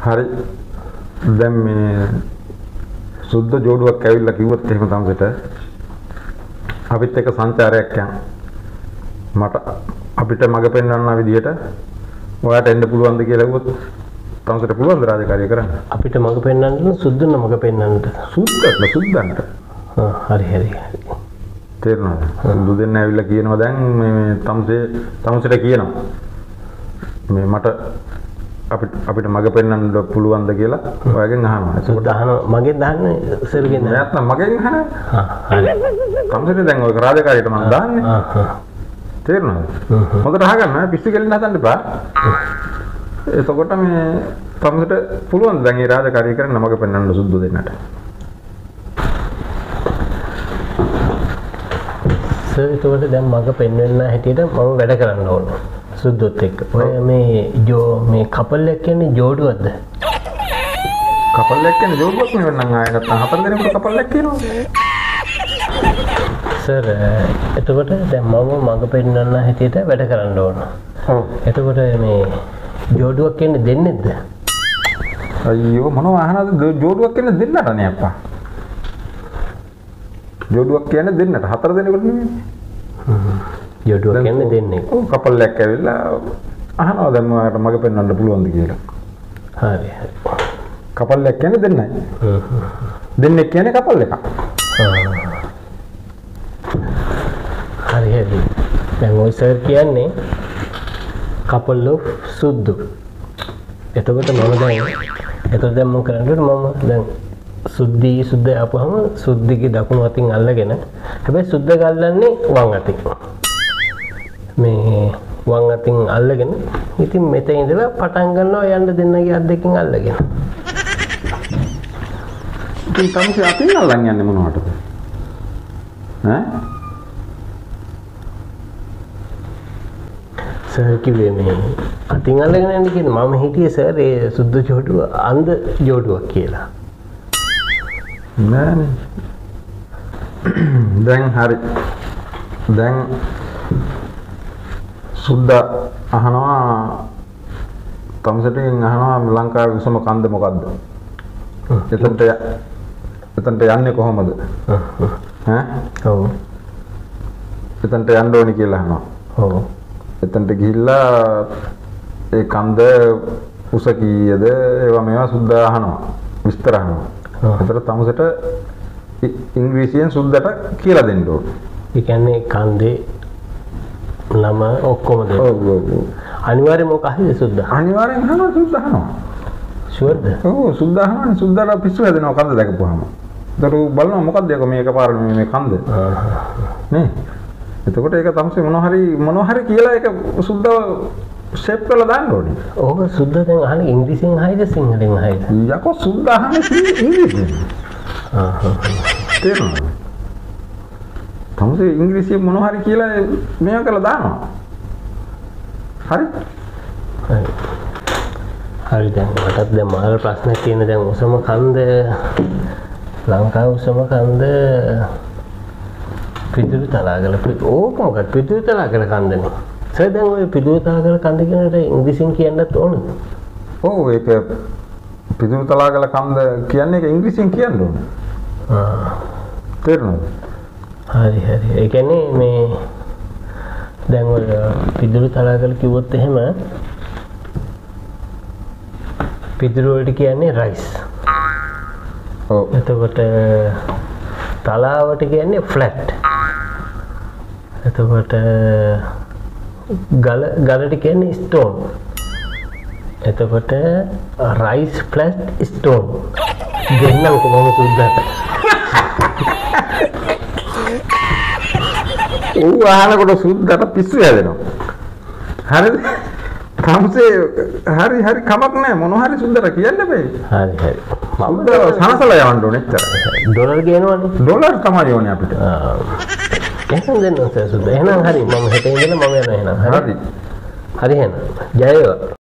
හරි. දැන් මේ සුද්ධ ජෝඩුවක් ඇවිල්ලා කිව්වොත් එහෙම තමසට අපිත් එක්ක සංචාරයක් යන්න. මට අපිට මඟ පෙන්වන්න විදියට ඔයාට එන්න පුළුවන්ද කියලා කිව්වොත් තමසට පුළුවන්ද රාජකාරිය කරන්න? අපිට මඟ පෙන්වන්න සුද්ධන මඟ පෙන්වන්නද? සුද්ධන්ට. හරි. තේරුණාද? සුදු දෙන්න ඇවිල්ලා කියනවා දැන් මේ තමසට කියනවා. මේ මට අපිට මඟ පෙන්වන්න පුළුවන්ද කියලා ඔයාගෙන් අහනවා. සුද්ධ අහනවා මගෙන් දාන්නේ සර්ගෙන්. නැත්නම් මගෙන් අහනවා. හරි. තමසට දැන් ඔය රාජකාරියට මම දාන්නේ. තේරුණාද? හොඳට අහගන්න පිස්සු කෙලින්න හදන්න එපා. එතකොට මේ තමසට පුළුවන් දැන් මේ රාජකාරිය කරන්න මඟ පෙන්වන්න සුදු දෙන්නට. සර් එතකොට දැන් මඟ පෙන්වන්න හැටියට මම වැඩ කරන්න ඕන. සුද්දොත් එක්ක. ඔය මේ කපල් එක කියන්නේ ජෝඩුවක්ද? කපල් එක කියන්නේ ජෝඩුවක් නෙවෙයි නම් ආයෙ නැත්නම් හතර දෙනෙකුට කපල් එක කියනවා. සර් එතකොට දැන් මම මඟ පෙන්වන්න හැටියට වැඩ කරන්න ඕන. ඔව්. එතකොට මේ ජෝඩුවක් කියන්නේ දෙන්නේද? අයියෝ මොනවා අහනද ජෝඩුවක් කියන්නේ දෙන්නටනේ අප්පා. ජෝඩුවක් කියන්නේ දෙන්නට හතර දෙනෙකුට නෙමෙයි. ජෝඩුවක් කියන්නේ දෙන්නේ. ඔව් කපල් එකක් ඇවිල්ලා අහනවා දැන් ඔයාලට මඟ පෙන්වන්න පුළුවන්ද කියලා. හරි. කපල් එකක් කියන්නේ දෙන්නයි. දෙන්නෙක් කියන්නේ කපල් එකක්. හරි. දැන් ඔය සර් කියන්නේ couple of සුද්දු. එතකොට දැන් මම කරන්නේ මම දැන් සුද්ධ ආපුවම සුද්ධිගේ දකුණු අතින් අල්ලගෙන හැබැයි සුද්ධ ගල්ලන්නේ වම් අතින්. මේ වම් අතින් අල්ලගෙන ඉතින් මෙතන ඉඳලා පටන් ගන්නවා යන්න දෙන්නගේ අත් දෙකෙන් අල්ලගෙන. ඉතින් තමයි අතින් අල්ලන් යන්නේ මොනවටද? සර් කිව්වේ මේ අතින් අල්ලගෙන යන්න කියන්නේ මම හිතියේ සර් ඒ සුද්ධ ජෝඩුව අන්ධ ජෝඩුවක් කියලා. නෑනේ. දැන් හරි. දැන් සුද්ධ අහනවා තමසටෙන් අහනවා ලංකාවේ උසම කන්ද මොකද්ද? එතනට යන්නේ කොහොමද? ඔව්. එතනට යන්න ඕනි කියලා අහනවා. ඔව්. එතනට ගිහිල්ලා ඒ කන්ද උස කීයද ඒවා මේවා සුද්ධ අහනවා. විස්තර අහනවා. ඒතර තමසට ඉංග්‍රීසියෙන් සුද්ධට කියලා දෙන්න ඕන. ඒ කියන්නේ කන්දේ නම ඔක්කොම දෙන්න. ඔව්. අනිවාර්යයෙන්ම මොක අහන්නේ සුද්ධ? අනිවාර්යෙන් අහනවා සුද්ධ අහනවා. ෂුවර්ද? ඔව් සුද්ධ අහනවානේ සුද්ධට පිස්සු හැදෙනවා කන්ද දැකපුවාම. ඒතර බලනවා මොකද්ද යක මේ එකපාර මේ කන්ද. නේ? එතකොට ඒක තමසේ මොනවා හරි කියලා ඒක සුද්ධ ෂේප් කරලා දාන්න ඕනේ. ඕක සුද්ධ දැන් අහන්නේ ඉංග්‍රීසියෙන් අහයිද සිංහලෙන් අහයිද? යකෝ සුද්ධ අහන්නේ ඉංග්‍රීසියෙන්. තේරුණාද? තමසේ ඉංග්‍රීසියෙන් මොනවා හරි කියලා මේවා කරලා දානවා. හරි? හරි දැන් මටත් දැන් මහල ප්‍රශ්නයක් තියෙන දැන් උසම කන්ද ලංකාවේ උසම කන්ද පිදුරු තලාගල ඕක මොකක්ද පිදුරු තලාගල කන්දනේ. සර් දැන් ඔය පිදුරු තලාගල කන්ද කියනට ඉංග්‍රීසියෙන් කියන්නත් ඕනද? ඔව් ඒක පිදුරු තලාගල කන්ද කියන්නේ ඒක ඉංග්‍රීසියෙන් කියන්න ඕනේ. තේරුණාද? හරි. ඒ කියන්නේ මේ දැන් ඔය පිදුරු තලාගල කිව්වොත් එහෙම පිදුරු වලට කියන්නේ රයිස්. ඔව්. එතකොට තලාවට කියන්නේ ෆ්ලැට්. එතකොට ගලට කියන්නේ ස්ටෝන්. එතකොට රයිස් ෆ්ලැට් ස්ටෝන්. දෙන්නම් කොහොම සුද්දට. ඌ අහනකොට සුද්දට පිස්සු හැදෙනවා. හරිද? තමසේ හරි කමක් නැහැ මොනවා හරි සුද්දට කියන්න බෑ. හරි. සුද්ද සනසලා යවන්න ඕනේ එච්චර. ඩොලර් ගේනවනේ. ඩොලර් තමයි ඕනේ අපිට. එහෙනම් දෙන්න සුද්ද. එහෙනම් හරි මම හෙට ඉඳලා මම යනවා එහෙනම්. හරි. හරි එහෙනම්. ජය වේවා.